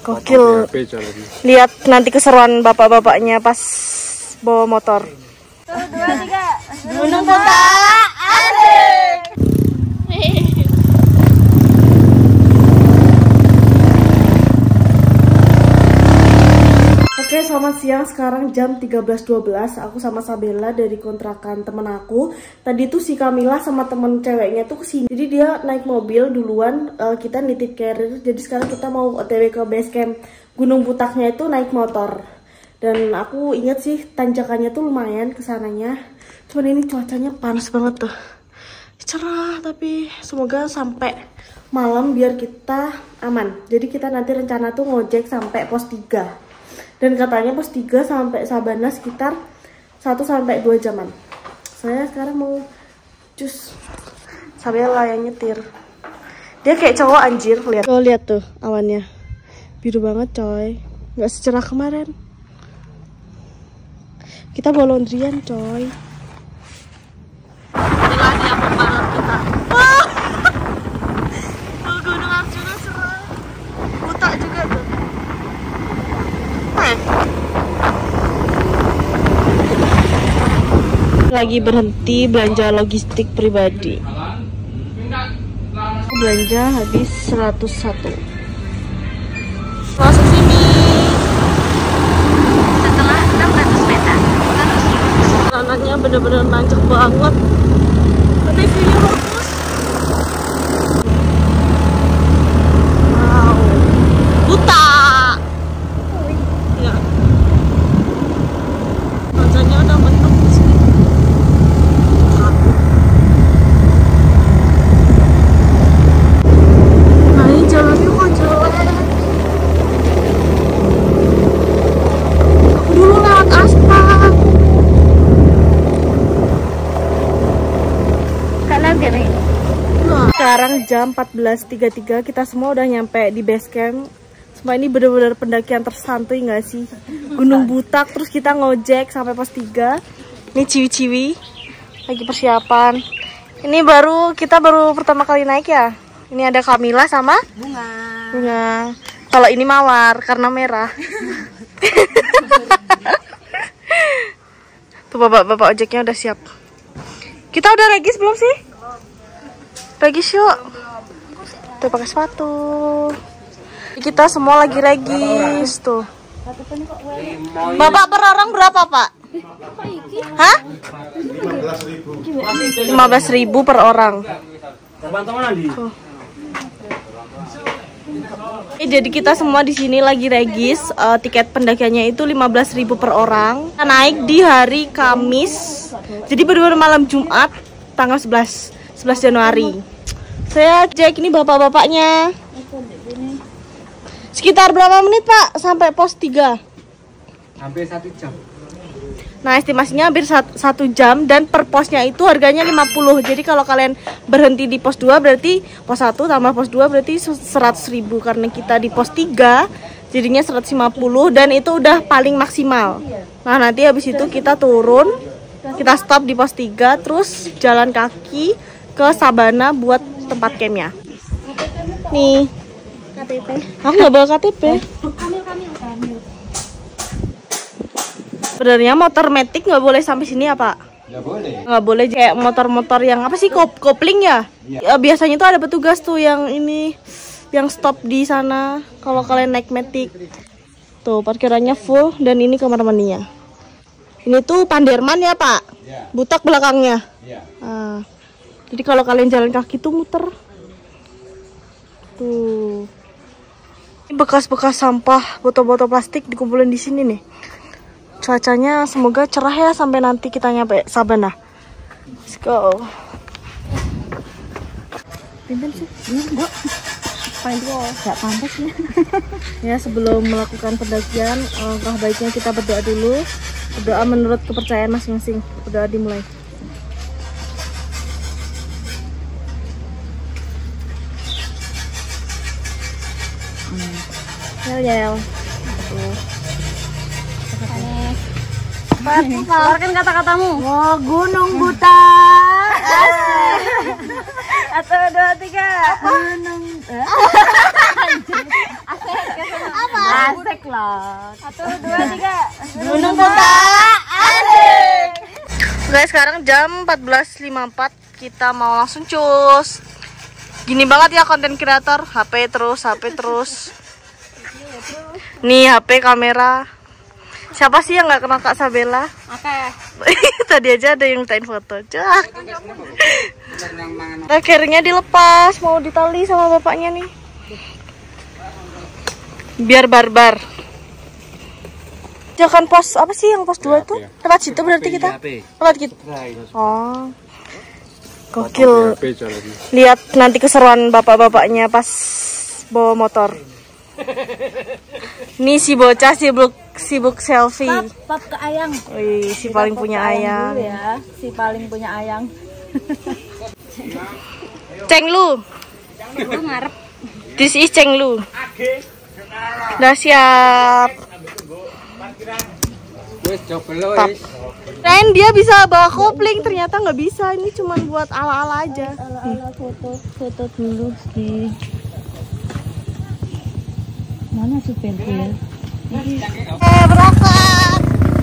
Gokil. Lihat nanti keseruan bapak-bapaknya pas bawa motor. 1, 2, 3. Gunung Butak. Asik. Oke, selamat siang. Sekarang jam 13.12. Aku sama Sabella dari kontrakan temen aku. Tadi tuh si Kamila sama temen ceweknya tuh kesini. Jadi dia naik mobil duluan, kita nitip carrier. Jadi sekarang kita mau OTW ke base camp Gunung Butaknya itu naik motor. Dan aku ingat sih tanjakannya tuh lumayan kesananya. Cuman ini cuacanya panas banget tuh. Cerah, tapi semoga sampai malam biar kita aman. Jadi kita nanti rencana tuh ngojek sampai pos 3. Dan katanya pos 3 sampai Sabana sekitar 1-2 jaman. Saya sekarang mau cus. Sabella yang nyetir. Dia kayak cowok anjir, lihat. Oh, lihat tuh awannya. Biru banget, coy. Nggak secerah kemarin. Kita bawa laundryan, coy. Inilah dia pembalap kita. Tuh gunung api juga cerah. Butak juga tuh. Lagi berhenti belanja logistik pribadi. Belanja habis 101. Masuk sini. Setelah 600 meter. Anaknya bener-bener nancep banget. Tapi video bagus. Wow. Buta. Ya. Kacanya udah mendung di sini. Nah, ini jalannya kok jelek. Aku dulu lewat aspal. Sekarang jam 14.33, kita semua udah nyampe di base camp. Semua ini bener-bener pendakian tersantuy nggak sih? Gunung Butak, terus kita ngojek sampai pos 3. Ini ciwi-ciwi lagi persiapan. Ini kita baru pertama kali naik ya. Ini ada Kamila sama Bunga. Kalau ini Mawar karena merah. Tuh bapak-bapak ojeknya udah siap. Kita udah regis belum sih? Regis yuk. Tuh pakai sepatu. Kita semua lagi regis tuh. Bapak per orang berapa, Pak? Hah? 15.000 per orang. Tuh. Jadi kita semua di sini lagi regis. Tiket pendakiannya itu 15.000 per orang. Kita naik di hari Kamis. Jadi bener-bener malam Jumat tanggal 11 Januari. Saya cek ini bapak-bapaknya. Sekitar berapa menit, Pak, sampai pos 3? Hampir 1 jam. Nah, estimasinya hampir 1 jam dan per posnya itu harganya 50. Jadi kalau kalian berhenti di pos 2 berarti pos 1 tambah pos 2 berarti 100.000. Karena kita di pos 3 jadinya 150 dan itu udah paling maksimal. Nah, nanti habis itu kita turun, kita stop di pos 3 terus jalan kaki ke Sabana buat tempat campnya. Nih KTP. Aku nggak bawa KTP. Sebenarnya motor metik nggak boleh sampai sini ya, Pak? Nggak boleh. Nggak boleh kayak motor-motor yang apa sih, kopling ya? Ya? Biasanya tuh ada petugas tuh yang ini, yang stop di sana kalau kalian naik metik. Tuh parkirannya full dan ini kamar mandinya. Ini tuh Panderman ya, Pak? Ya. Butak belakangnya. Ya. Nah, jadi kalau kalian jalan kaki tuh muter. Tuh. Ini bekas-bekas sampah, botol-botol plastik dikumpulin di sini nih. Cuacanya semoga cerah ya sampai nanti kita nyampe Sabana. Let's go. Pinten sih? Enggak. Enggak pantas ya. Ya, sebelum melakukan pendakian, langkah baiknya kita berdoa dulu. Berdoa menurut kepercayaan masing-masing. Berdoa dimulai. Yel. Keluarkan kata-katamu. Oh, Gunung Butak. Satu, dua, tiga. Gunung. Apa? lah. 1, 2, 3. Gunung Buta asik. Guys, sekarang jam 14.54. Kita mau langsung cus. Gini banget ya konten kreator, HP terus. Nih HP kamera. Siapa sih yang nggak kenal Kak Sabella? Oke. Tadi aja ada yang mintain foto. Cak. Akhirnya dilepas, mau ditali sama bapaknya nih. Biar barbar. Jangan pos apa sih yang pos 2 itu? Lewat situ berarti kita. Lewat gitu. Oh. Gokil. Lihat nanti keseruan bapak-bapaknya pas bawa motor. Nih si bocah sibuk selfie. Pap ke ayang. Wih, si paling punya ayang. Ya, si paling punya ayang. Cenglu. Lu ngarep. This is Cenglu. Udah siap. Tap. Kirain dia bisa bawa kopling, ternyata nggak bisa. Ini cuma buat ala-ala aja. Ala-ala foto dulu di. Mana supirnya? Berangkat.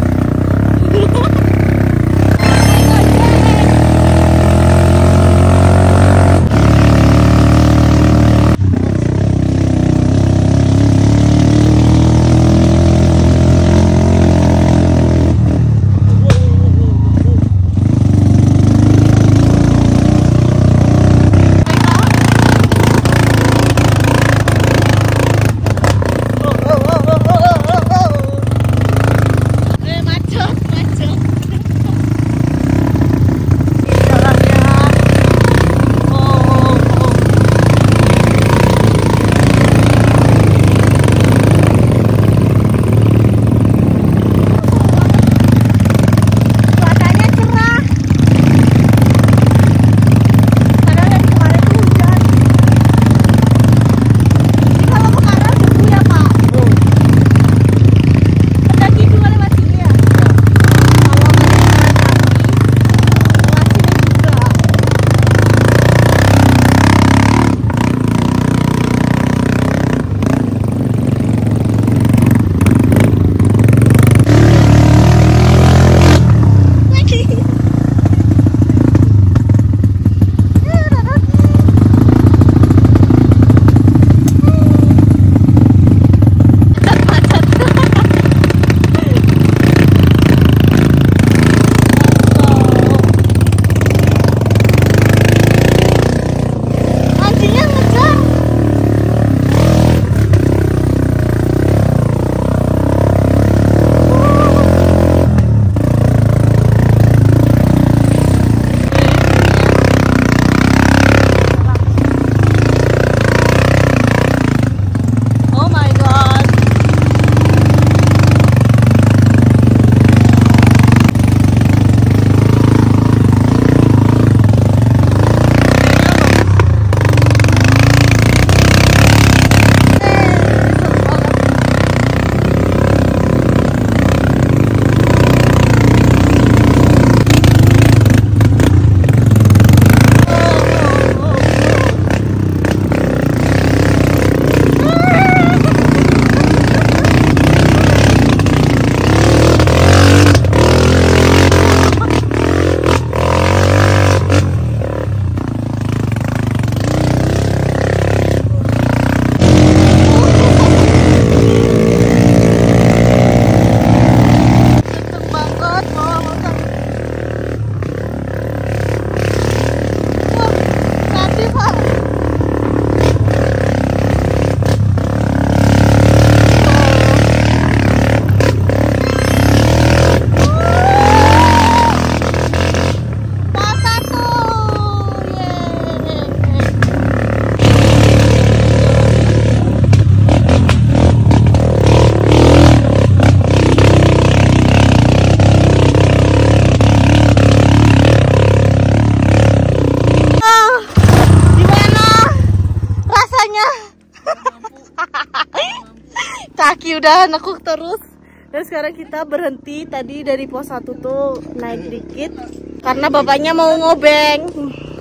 Kaki udah nekuk terus. Dan sekarang kita berhenti tadi dari pos 1 tuh naik dikit karena bapaknya mau ngobeng.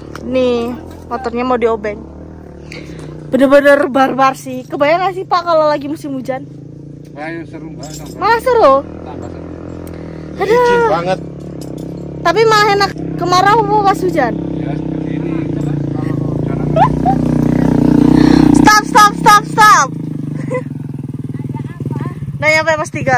Nih, motornya mau diobeng. Bener-bener barbar sih. Kebayang gak sih Pak kalau lagi musim hujan? Ayo seru banget. Malah seru. Tambah seru. Aduh. banget. Tapi malah enak kemarau mau pas hujan. Ya begini. Kalau hujan Stop. Udah nyampe Mas 3.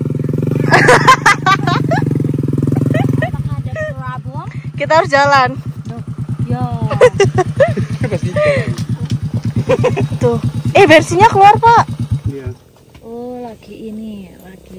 Apakah ada pelabuhan? Kita harus jalan. Ya. pasti. Tuh. Bensinnya keluar, Pak. Iya. Oh, lagi ini, lagi.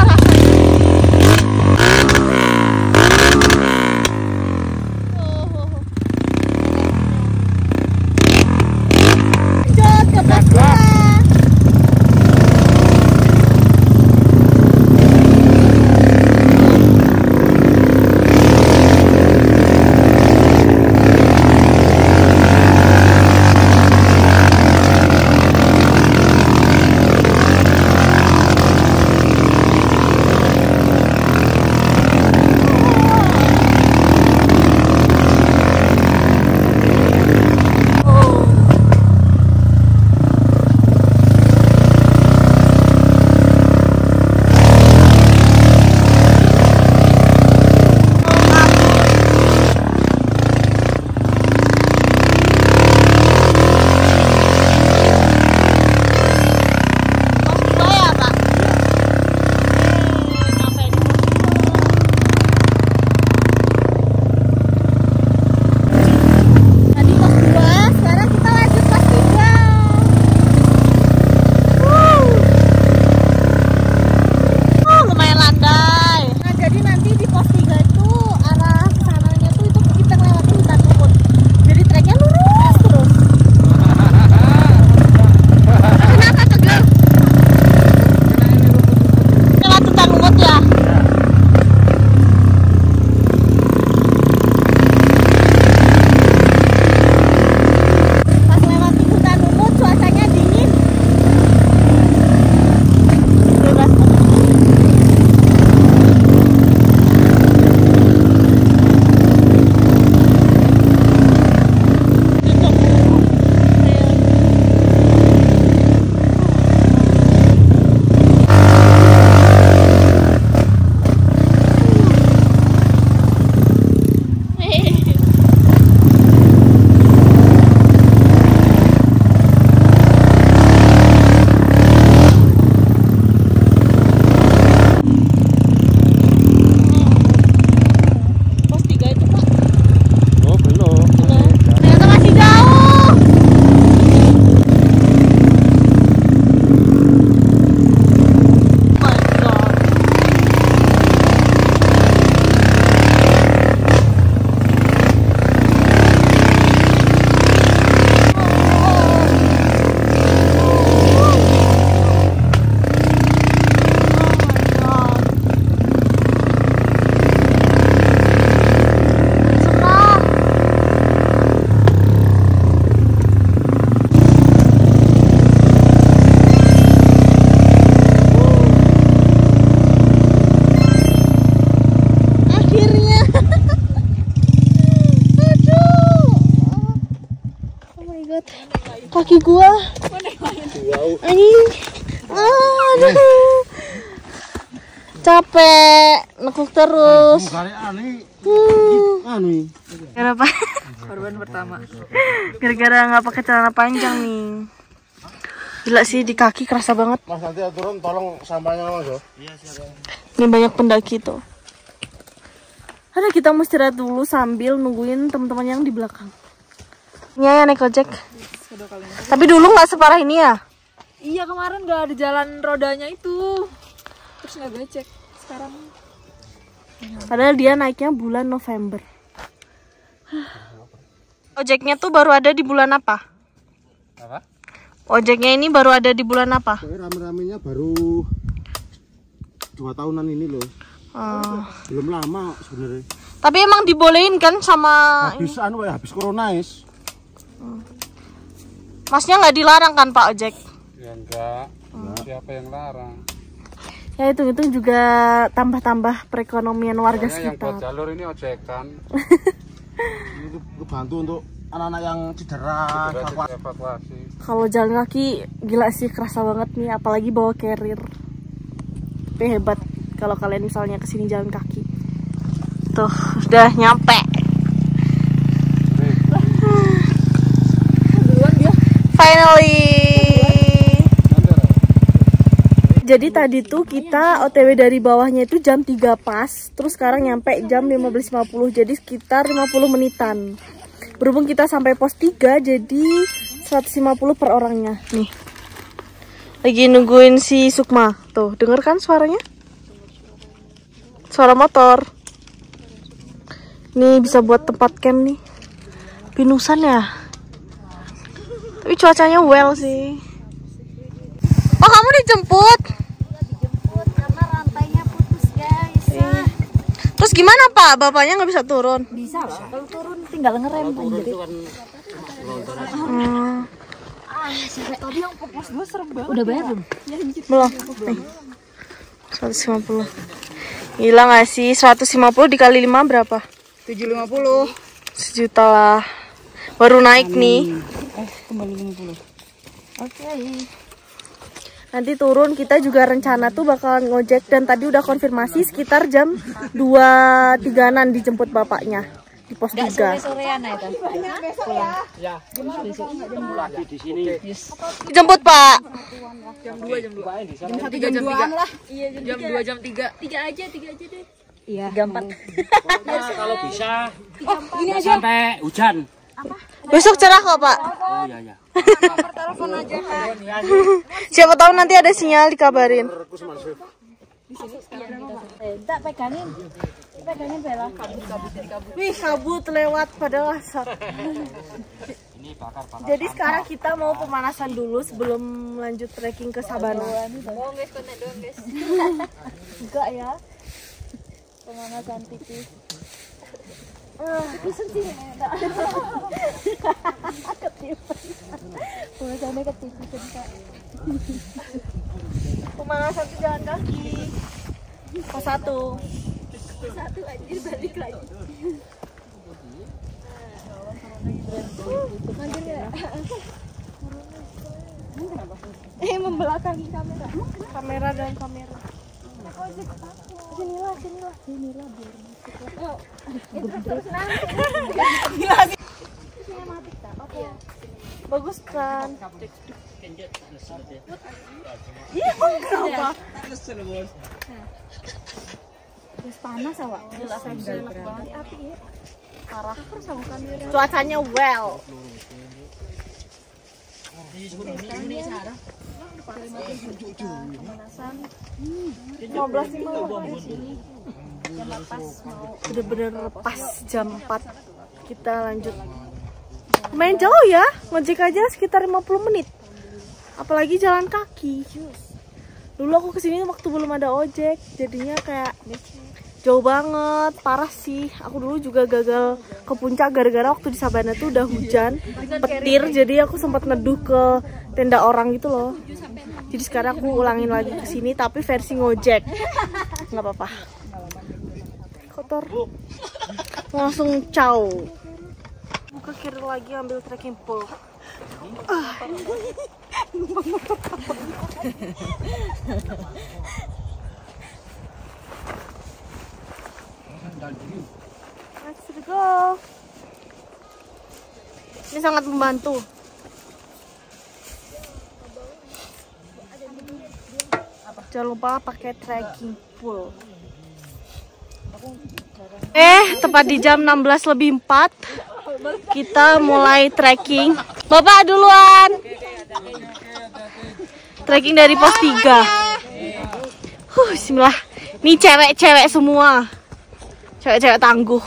Kaki gua. Anjing. Aduh. Capek, nekuk terus. Gara apa? Korban pertama. Gara-gara nggak pakai celana panjang nih. Gila sih, di kaki kerasa banget. Mas, nanti turun tolong sampahnya Mas ya. Iya, siap. Ini banyak pendaki tuh. Ada kita mau istirahat dulu sambil nungguin teman-teman yang di belakang. Iya ya naik ojek. Tapi dulu nggak separah ini ya? Iya, kemarin nggak ada jalan rodanya itu. Terus nggak becek. Sekarang. Padahal dia naiknya bulan November. Ojeknya tuh baru ada di bulan apa? Apa? Ojeknya ini baru ada di bulan apa? Rame-ramenya baru 2 tahunan ini loh. Belum lama sebenarnya. Tapi emang dibolehin kan sama Habis habis corona is. Masnya nggak dilarang kan Pak ojek? Ya enggak. Siapa yang larang? Ya itu juga tambah-tambah perekonomian warga Soalnya yang buat sekitar. jalur ini ojekan. Itu bantu untuk anak-anak yang cedera, Evakuasi. Kalau jalan kaki gila sih kerasa banget nih, apalagi bawa carrier. tapi hebat kalau kalian misalnya kesini jalan kaki. Tuh udah nyampe. Finally. Jadi tadi tuh kita OTW dari bawahnya itu jam 3 pas, terus sekarang nyampe jam 15.50, jadi sekitar 50 menitan. Berhubung kita sampai pos 3, jadi 150 per orangnya. Nih, lagi nungguin si Sukma. Tuh, denger kan suaranya? Suara motor. Nih bisa buat tempat camp nih. Pinusan ya. Tapi cuacanya well sih. Oh, kamu dijemput? Karena rantainya putus, guys. Terus gimana Pak? Bapaknya nggak bisa turun? Bisa lah. Kalau turun tinggal ngerem anjir. Tadi yang pos 2 serem banget. Udah bayar belum? Belum. Nih. 150. Gila nggak sih? 150 dikali 5 berapa? 750. 1 juta lah. Baru naik nih. Kembali 50. Oke. Nanti turun kita juga rencana tuh bakalan ngojek, dan tadi udah konfirmasi sekitar jam 2.3-an dijemput bapaknya di pos 3. Sore-sorean itu. Dijemput Pak. Jam 2. Jam 1 jam 2 lah. Iya, jam 2 jam 3. 3 aja deh. Iya. 3-4. Kalau bisa ini aja sampai hujan. Besok cerah kok Pak. Oh iya. Telepon aja, Kak. Siapa tahu nanti ada sinyal dikabarin. Tak pegangin. Pegangin Bella. Wih, kabut lewat padahal asap. Jadi sekarang kita mau pemanasan dulu sebelum lanjut trekking ke Sabana. Oh, guys, konek doang, guys. Enggak ya. Pemanasan tipis. Pemanasannya ketipisan, Kak. Pemanasan tuh jalan kaki. Pos 1. Satu anjir balik lagi. Membelakangi kamera. Kamera dan kamera. Sinilah biar Bagus kan? Iya, kenapa? terus panas awak. Parah. Cuacanya well. Pemanasan. 15.50 di sini. Bener-bener pas jam 4 kita lanjut. Main jauh ya, ngojek aja sekitar 50 menit. Apalagi jalan kaki. Dulu aku kesini waktu belum ada ojek, jadinya kayak jauh banget, parah sih. Aku dulu juga gagal ke puncak gara-gara waktu di Sabana tuh udah hujan, petir, jadi aku sempat neduh ke tenda orang gitu loh. Jadi sekarang aku ulangin lagi ke sini tapi versi ngojek. Nggak apa-apa. Kotor. Langsung caw. Buka kiri lagi ambil trekking pole. Let's go. Ini sangat membantu. Jangan lupa pakai trekking pole. Tepat di jam 16:04 kita mulai trekking. Bapak duluan. Trekking dari pos 3. Bismillah. Nih cewek-cewek semua. Cewek-cewek tangguh.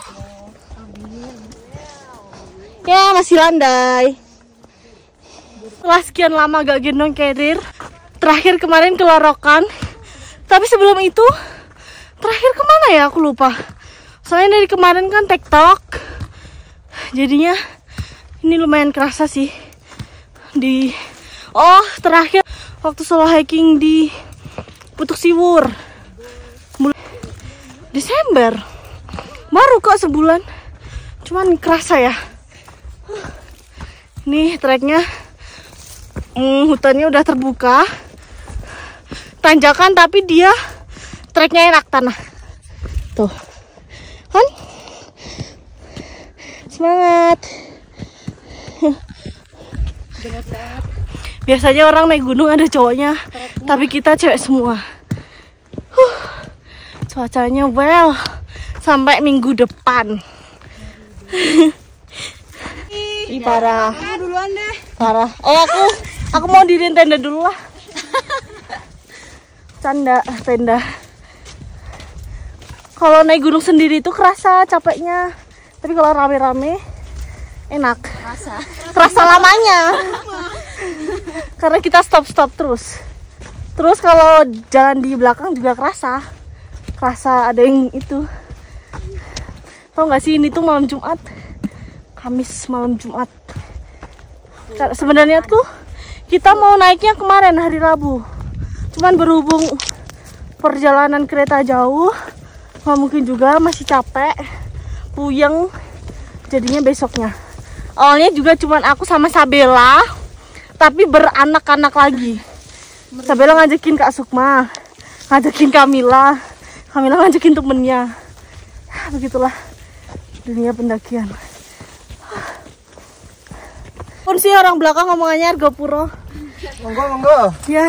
Ya, masih landai. Setelah sekian lama gak gendong carrier, terakhir kemarin ke Lorokan. Tapi sebelum itu, terakhir kemana ya? Aku lupa. Soalnya dari kemarin kan TikTok. Jadinya ini lumayan kerasa sih. Terakhir waktu solo hiking di Putuk Siwur. Desember. Baru kok sebulan. Cuman kerasa ya. Nih treknya. Hutannya udah terbuka. Tanjakan tapi dia Treknya enak tanah. Tuh. Kan? Semangat. Biasanya orang naik gunung ada cowoknya, tapi kita cewek semua. Cuacanya well sampai minggu depan. Ih, parah. Duluan deh. Parah. Aku mau diriin tenda dulu lah. Canda tenda. Kalau naik gunung sendiri itu kerasa capeknya, tapi kalau rame-rame enak. Kerasa lamanya. Karena kita stop terus. Terus kalau jalan di belakang juga kerasa ada yang itu. Tau nggak sih, ini tuh malam Jumat, Kamis malam Jumat. Sebenarnya tuh kita mau naiknya kemarin hari Rabu, cuman berhubung perjalanan kereta jauh, nggak mungkin juga, masih capek, puyeng, jadinya besoknya. Awalnya juga cuman aku sama Sabella, tapi beranak-anak lagi. Sabella ngajakin Kak Sukma, ngajakin Kamila ngajakin temennya. Begitulah dunia pendakian. Pun sih orang belakang ngomongannya Argopuro. Monggo. Ya.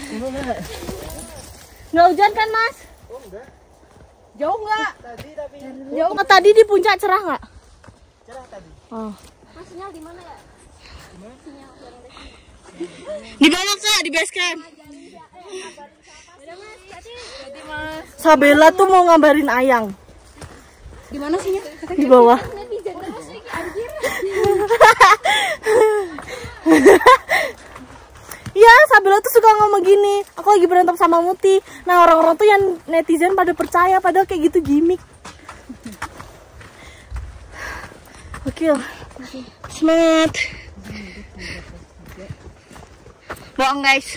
Nggak hujan kan, Mas? Oh, enggak. Jauh nggak? Tadi. Jauh nggak? Tadi di puncak cerah nggak? Cerah tadi. Oh. Mas, sinyal di mana ya? Di bawah Kak, di base camp. Jadi Mas, Sabella tuh mau ngabarin Ayang. Di mana sihnya? Di bawah. Iya, Sabella tuh suka ngomong gini, aku lagi berantem sama Muti. Nah, orang-orang tuh yang netizen pada percaya, padahal kayak gitu gimmick. Oke, semangat. Bohong guys.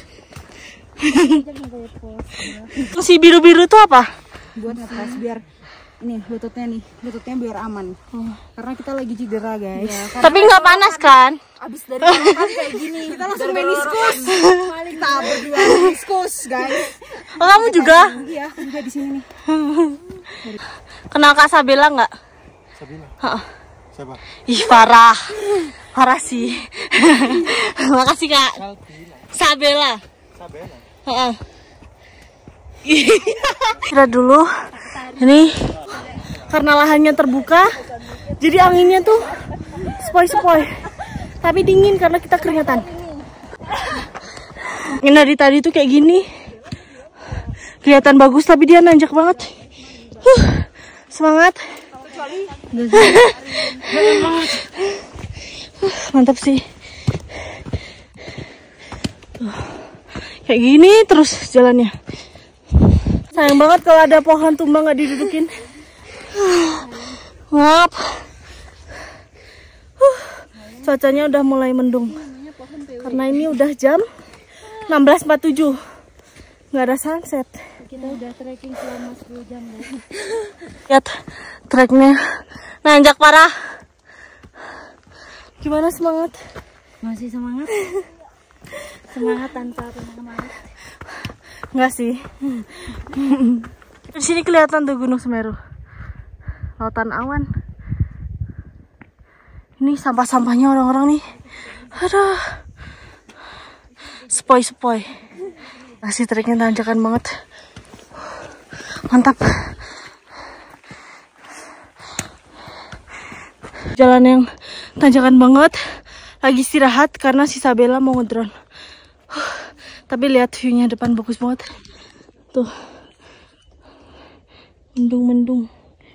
Si biru-biru tuh apa? Buat ngetes biar ini lututnya biar aman. Karena kita lagi cedera, guys. Tapi nggak panas kan? Abis dari makan kayak gini, kita langsung meniskus. Kita berdua meniskus, guys. Oh, kamu juga? Iya, aku juga di sini nih. Kenal Kak Sabella nggak? Sabella. Heeh. Siapa? Ih, parah sih. Makasih Kak. Sabella. Heeh. Kira dulu. Ini karena lahannya terbuka, jadi anginnya tuh sepoi-sepoi. Tapi dingin karena kita keringetan. Ini dari tadi tuh kayak gini. Kelihatan bagus tapi dia nanjak banget. Semangat. Mantap sih. Kayak gini terus jalannya. Sayang banget kalau ada pohon tumbang nggak didudukin. Ngap. Cuacanya udah mulai mendung. Karena ini udah jam 16.47. Nggak ada sunset. Kita udah trekking selama 10 jam, guys. Lihat treknya nanjak parah. Gimana semangat? Masih semangat? Semangat tanpa penyemangat. Enggak sih. Di sini kelihatan tuh Gunung Semeru. Lautan awan. Ini sampah-sampahnya orang-orang nih. Aduh. Sepoi-sepoi. Masih treknya tanjakan banget. Mantap. Jalan yang tanjakan banget. Lagi istirahat karena si Sabella mau ngedrone. Tapi lihat view-nya depan bagus banget. Tuh. Mendung-mendung.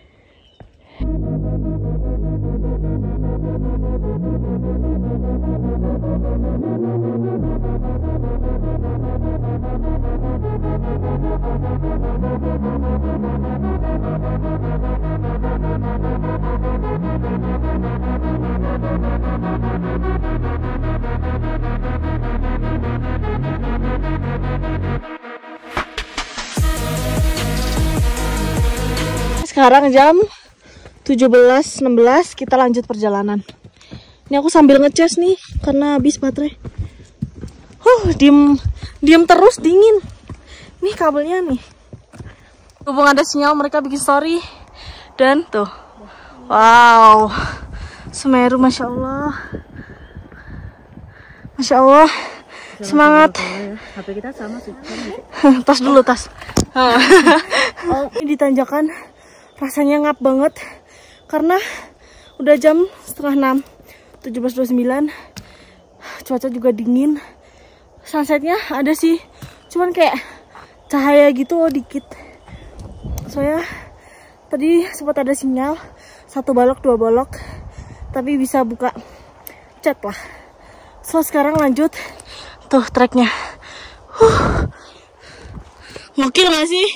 Sekarang jam 17.16, kita lanjut perjalanan. Ini aku sambil ngecas nih karena habis baterai. Diem terus, dingin. Nih kabelnya nih. Hubung ada sinyal mereka bikin story. Dan tuh, wow, Semeru, masya Allah, masya Allah, semangat. HP kita sama sih. Tas dulu, tas. Ini di tanjakan rasanya ngap banget karena udah jam 5:30, 17.29. Cuaca juga dingin. Sunsetnya ada sih, cuman kayak cahaya gitu dikit. Soalnya tadi sempat ada sinyal 1 balok 2 balok, tapi bisa buka chat lah. So sekarang lanjut tuh treknya. Ngokil gak sih?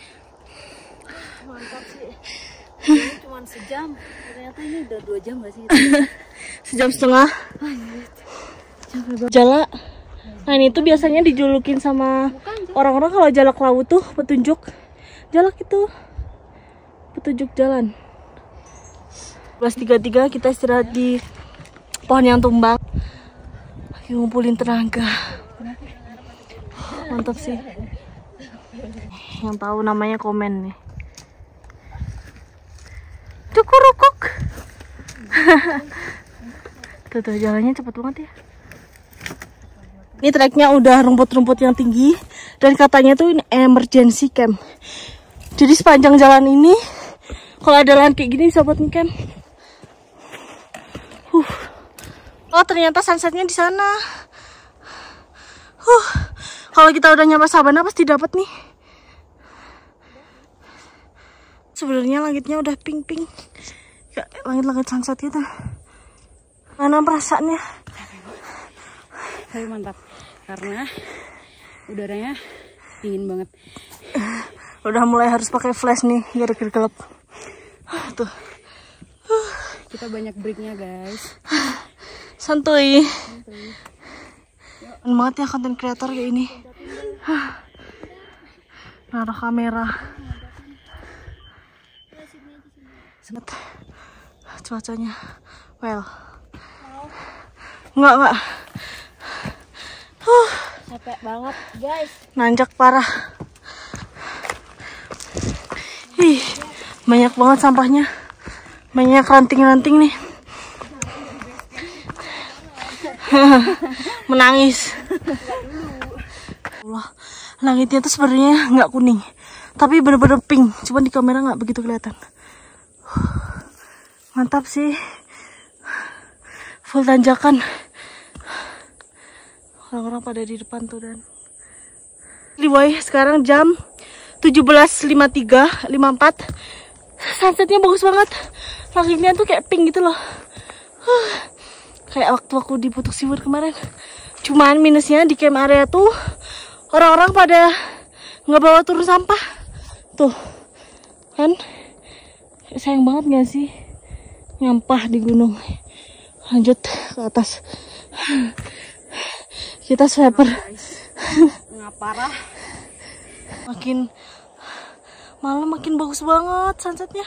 Mantap sih. Cuma sejam. Ternyata ini udah 2 jam gak sih? Sejam setengah. Jala. Nah ini tuh biasanya dijulukin sama orang-orang kalau jalak laut tuh petunjuk. Jalak itu petunjuk jalan. 11.33 kita istirahat di pohon yang tumbang. Lagi ngumpulin tenaga. Mantap sih. Yang tahu namanya komen nih. Cukurukuk. Tuh jalannya cepet banget ya. Ini treknya udah rumput-rumput yang tinggi dan katanya tuh ini emergency camp. Jadi sepanjang jalan ini kalau ada lahan kayak gini bisa buat ngecamp. Oh ternyata sunsetnya di sana. Kalau kita udah nyampe Sabana pasti dapat nih. Sebenarnya langitnya udah pink-pink. Kayak langit-langit sunset gitu. Mana perasaannya? Tapi mantap karena udaranya dingin banget. Udah mulai harus pakai flash nih gara-gara gelap. Tuh. Kita banyak breaknya guys. Santuy. Keren banget ya konten kreator kayak ini. Naruh kamera. Semet. Cuacanya. Well. Enggak. Capek banget guys. Nanjak parah. Ih, banyak banget sampahnya. Banyak ranting-ranting nih. Menangis. Allah, langitnya tuh sebenarnya nggak kuning, tapi bener-bener pink. Cuman di kamera nggak begitu kelihatan. Mantap sih. Full tanjakan. Orang-orang pada di depan tuh dan. Anyway, sekarang jam 17.53, 54. Sunsetnya bagus banget. Langitnya tuh kayak pink gitu loh. Kayak waktu aku di Putuk Siwur kemarin. Cuman minusnya di camp area tuh orang-orang pada nggak bawa turun sampah. Tuh, kan? Sayang banget gak sih? Nyampah di gunung. Lanjut ke atas. Kita swiper. Nggak parah. Makin malam makin bagus banget sunsetnya.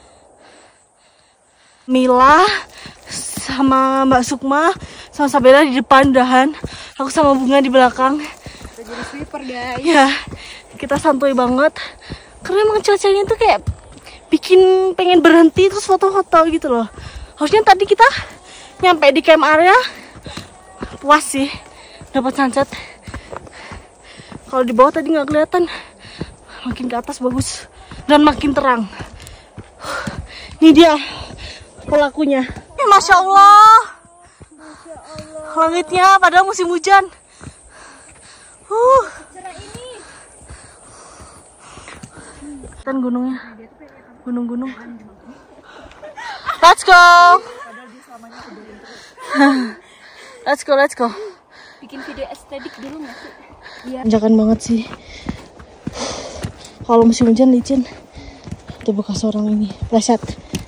Mila sama Mbak Sukma sama Sabela di depan udahan. Aku sama Bunga di belakang. Kita jadi sweeper guys. Ya, kita santuy banget. Karena emang cuacanya tuh kayak bikin pengen berhenti terus foto-foto gitu loh. Harusnya tadi kita nyampe di camp area puas sih dapat sunset. Kalau di bawah tadi nggak kelihatan. Makin ke atas bagus dan makin terang. Ini dia pelakunya. Masya Allah. Langitnya padahal musim hujan. Kan gunungnya. Gunung-gunung. Let's go. Let's go. Bikin video estetik dulu nggak sih? Tanjakan banget sih. Kalau musim hujan licin. Itu bekas orang ini pleset.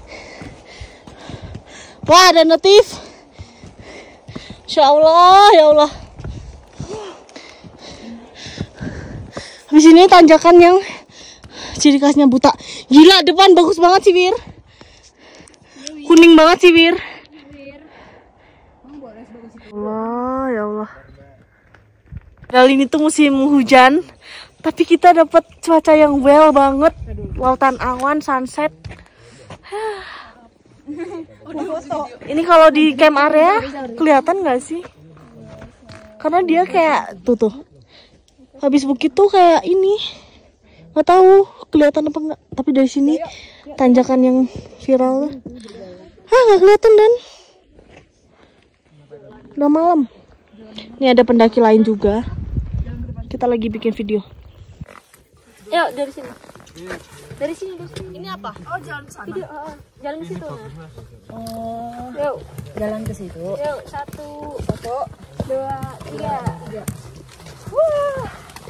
Wah, ada notif. Insya Allah, ya Allah. Habis ini tanjakan yang ciri khasnya buta. Gila, depan bagus banget sih, Bir. Kuning banget sih, Bir. Allah, ya Allah. Padahal ini tuh musim hujan, Tapi kita dapat cuaca yang well banget. Lautan awan, sunset. Ini kalau di camp area kelihatan nggak sih? Karena dia kayak tuh. Habis bukit tuh kayak ini. Nggak tahu kelihatan apa enggak. Tapi dari sini tanjakan yang viral. Nggak kelihatan dan. Udah malam. Ini ada pendaki lain juga. Kita lagi bikin video. Yuk dari sini. Dari sini. Ini apa? Oh jalan sana. Video, jalan ke situ. Oh. Yuk. Jalan ke situ. Yuk 1, 2, 3. Wah.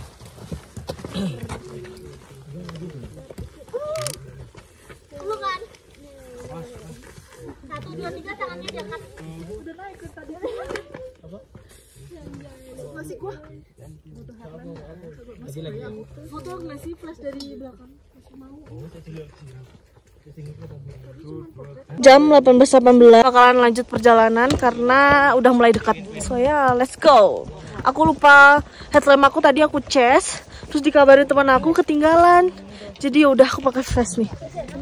Bukan. 1, 2, 3 tangannya diangkat. Udah naik ke tadi. Masih gua. Foto nggak sih flash dari belakang? Masih mau. Jam 18.18 bakalan lanjut perjalanan karena udah mulai dekat. So ya, let's go. Aku lupa headlamp aku tadi aku cas, terus dikabarin teman aku ketinggalan. Jadi ya udah aku pakai flash nih.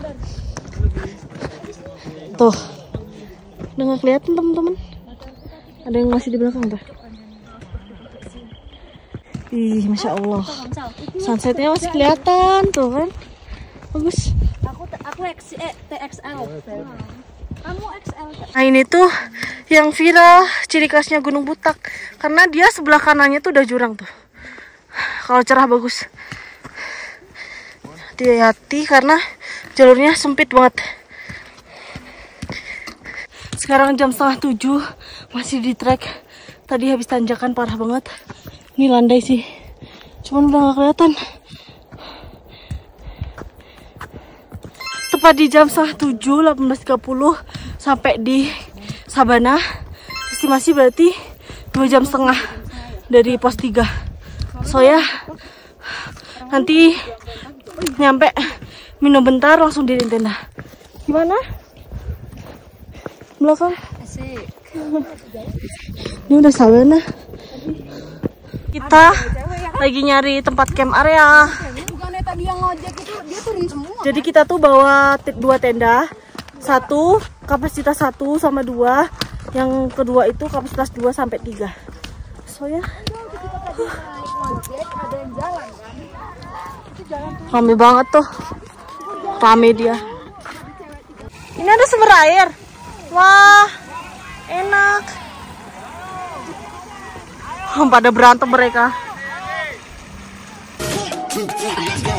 Tuh. Udah nggak kelihatan teman-teman. Ada yang masih di belakang tuh. Ih, masya Allah. Sunsetnya masih kelihatan tuh kan. Bagus. Aku TXL. Kamu XL. Nah ini tuh yang viral ciri khasnya Gunung Butak. Karena dia sebelah kanannya tuh udah jurang tuh. Kalau cerah bagus. Hati-hati karena jalurnya sempit banget. Sekarang jam 6:30 masih di trek. Tadi habis tanjakan parah banget. Ini landai sih. Cuman udah gak kelihatan. Tepat di jam 6:30, 18.30 sampai di Sabana. Estimasi berarti 2,5 jam dari pos 3. So ya, nanti nyampe minum bentar langsung di tenda. Gimana? Belakang? Asik. Ini udah Sabana. Kita lagi nyari tempat camp area. Bukannya tadi yang ngojek itu dia turun semua. Jadi kita tuh bawa 2 tenda. Satu kapasitas 1 sama 2. Yang kedua itu kapasitas 2 sampai 3. So ya. Rame banget tuh. Rame dia. Ini ada sumber air. Wah, enak. Pada berantem mereka.